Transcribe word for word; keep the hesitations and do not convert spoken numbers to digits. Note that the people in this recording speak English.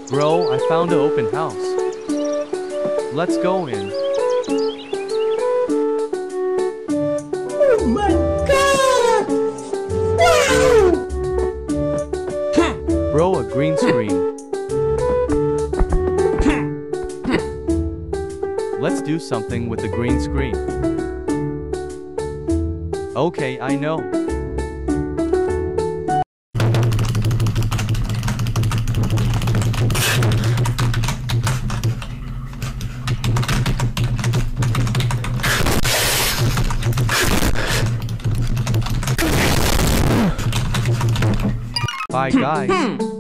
Bro, I found an open house. Let's go in. Oh my god! Wow! Bro, a green screen. Let's do something with the green screen. Okay, I know. Bye guys.